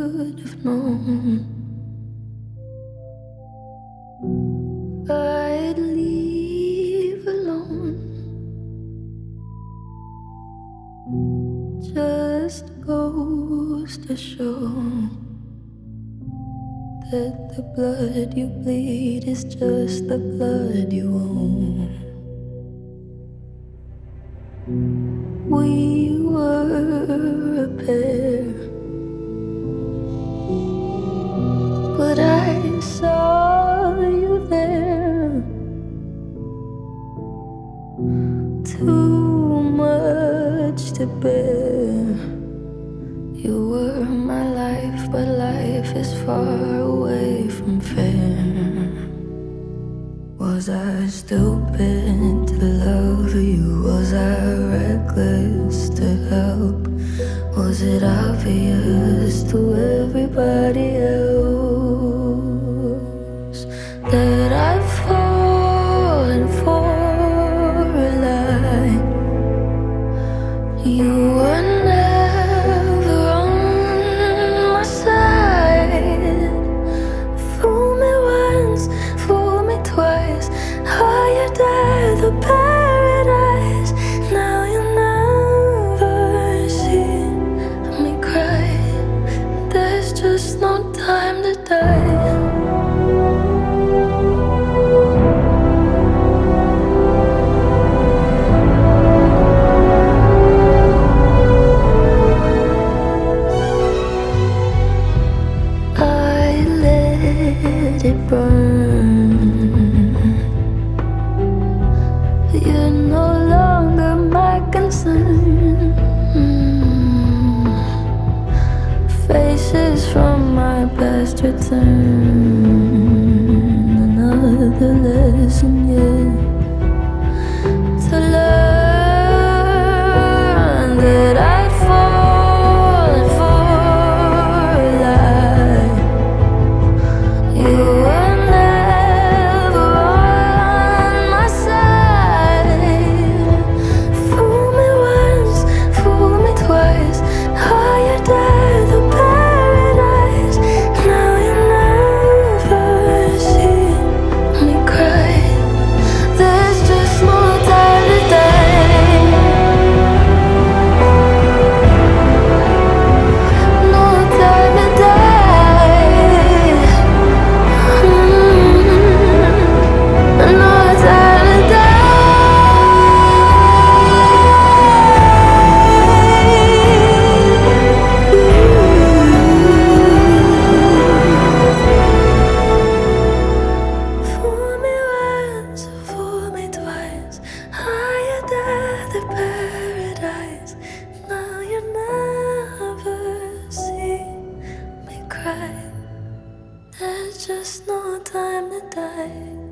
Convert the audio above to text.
should have known I'd leave alone. Just goes to show that the blood you bleed is just the blood you own. We were a pair, but I saw you there. Too much to bear. You were my life, but life is far away from fair. Was I stupid to love you? Was I reckless to help? Was it obvious to everybody else that I've fallen for a lie? You were never on my side. Fool me once, fool me twice. Higher than the paradise. Now you never see me cry. There's just no time to die. It burn. You're no longer my concern. Faces from my past return. Another lesson yet to learn that I'd fallen for a lie. You were never on my side. Fool me once, fool me twice. Higher than the paradise. Now you never see me cry. There's just no time to die. No time to die. No time to die. Fool me once, fool me twice. Higher than the paradise. Now you never see me cry. There's just no time to die.